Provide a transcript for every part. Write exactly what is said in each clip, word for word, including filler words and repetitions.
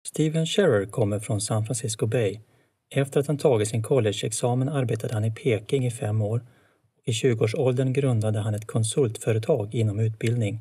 Steven Scherrer kommer från San Francisco Bay. Efter att han tagit sin collegeexamen arbetade han i Peking i fem år och i tjugoårsåldern grundade han ett konsultföretag inom utbildning.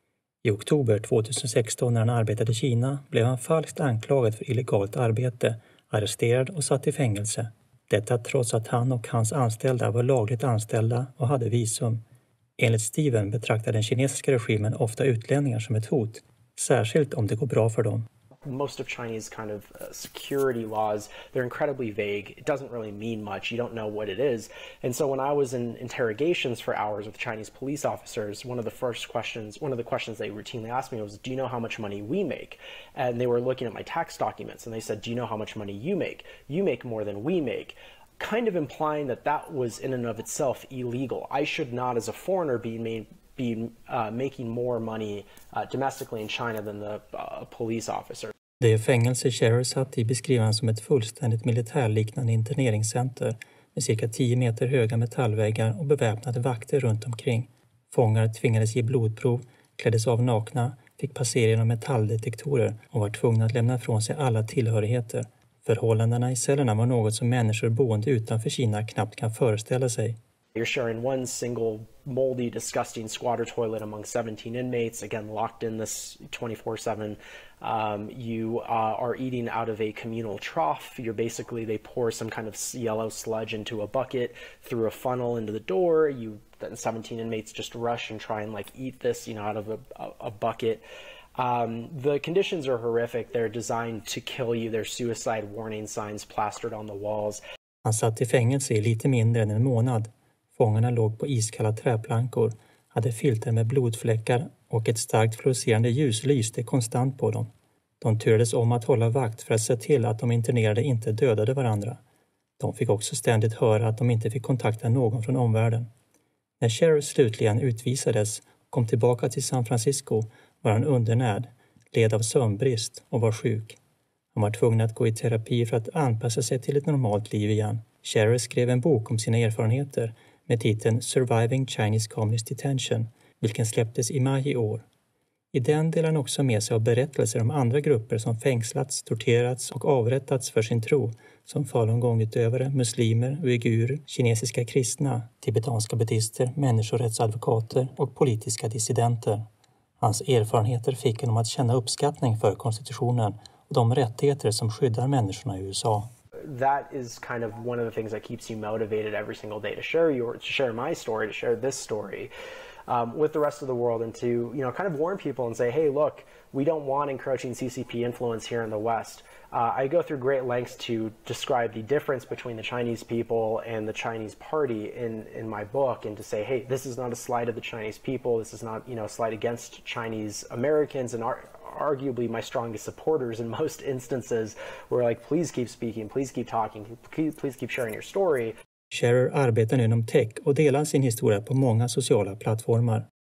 I oktober tjugohundrasexton när han arbetade i Kina blev han falskt anklagad för illegalt arbete, arresterad och satt i fängelse. Detta trots att han och hans anställda var lagligt anställda och hade visum. Enligt Steven betraktar den kinesiska regimen ofta utlänningar som ett hot, särskilt om det går bra för dem. Most of Chinese kind of uh, security laws, they're incredibly vague. It doesn't really mean much. You don't know what it is. And so when I was in interrogations for hours with Chinese police officers, one of the first questions, one of the questions they routinely asked me was, do you know how much money we make? And they were looking at my tax documents and they said, do you know how much money you make? You make more than we make. Kind of implying that that was in and of itself illegal. I should not, as a foreigner, be made be uh, making more money uh, domestically in China than the uh, police officer. Det fängelse Scherrer satt i beskriver han som ett fullständigt militärliknande interneringscenter med cirka tio meter höga metallväggar och beväpnade vakter runt omkring. Fångar tvingades ge blodprov, kläddes av nakna, fick passera genom metalldetektorer och var tvungna att lämna ifrån sig alla tillhörigheter. Förhållandena i cellerna var något som människor boende utanför Kina knappt kan föreställa sig. You're sharing one single moldy, disgusting squatter toilet among seventeen inmates, again locked in this twenty-four seven. Um, you uh, are eating out of a communal trough. You're basically, they pour some kind of yellow sludge into a bucket through a funnel into the door. You then seventeen inmates just rush and try and like eat this, you know, out of a, a, a bucket. Um, the conditions are horrific. They're designed to kill you. There's suicide warning signs plastered on the walls. Han satt i fängelse i lite mindre än en månad. Fångarna låg på iskalla träplankor, hade filter med blodfläckar och ett starkt fluorescerande ljus lyste konstant på dem. De turades om att hålla vakt för att se till att de internerade inte dödade varandra. De fick också ständigt höra att de inte fick kontakta någon från omvärlden. När Scherrer slutligen utvisades och kom tillbaka till San Francisco var han undernärd, led av sömnbrist och var sjuk. Han var tvungen att gå i terapi för att anpassa sig till ett normalt liv igen. Scherrer skrev en bok om sina erfarenheter med titeln Surviving Chinese Communist Detention, vilken släpptes i maj i år. I den delar han också med sig av berättelser om andra grupper som fängslats, torterats och avrättats för sin tro, som falungongutövare, muslimer, uigurer, kinesiska kristna, tibetanska buddhister, människorättsadvokater och politiska dissidenter. Hans erfarenheter fick honom att känna uppskattning för konstitutionen och de rättigheter som skyddar människorna i U S A. That is kind of one of the things that keeps you motivated every single day to share your, to share my story, to share this story um, with the rest of the world, and to, you know, kind of warn people and say, hey, look, we don't want encroaching C C P influence here in the West. Uh, I go through great lengths to describe the difference between the Chinese people and the Chinese party in, in my book, and to say, hey, this is not a slight of the Chinese people, this is not, you know, a slight against Chinese Americans, and our arguably my strongest supporters in most instances were like, please keep speaking, please keep talking, please keep sharing your story. Scherrer arbetar nu inom tech och delar sin historia på många sociala plattformar.